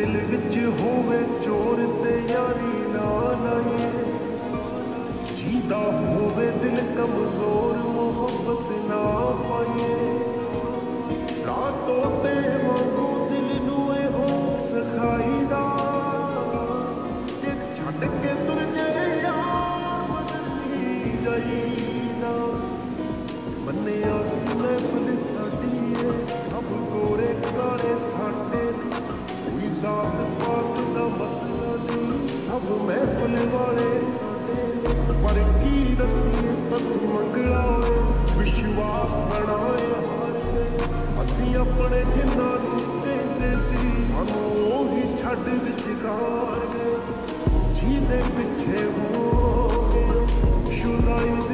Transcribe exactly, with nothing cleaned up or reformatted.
दिल विच होवे चोर ते यारी ना लाए जीदा होवे दिल कमजोर मोहब्बत ना पाए रातों ते वांगू दिल नू हो सखाईदा ते छड्ड के तुर जाए यार बदली जाईदा मन्निया सी महफिल साडी है सब गोरे काले साडे कोई जात पात दा मसला नहीं सब महफिल वाले साडे पर की दसीए बस मंगला विश्वास बनाए ਅਸੀਂ ਆਪਣੇ ਜਿੰਨਾਂ ਨੂੰ ਕਹਿੰਦੇ ਸੀ ਸਾਨੂੰ ਉਹੀ ਛੱਡ ਵਿਚਕਾਰ ਗਏ ਜਿਹਦੇ ਪਿੱਛੇ ਹੋ ਗਏ ਸ਼ੁਦਾਈ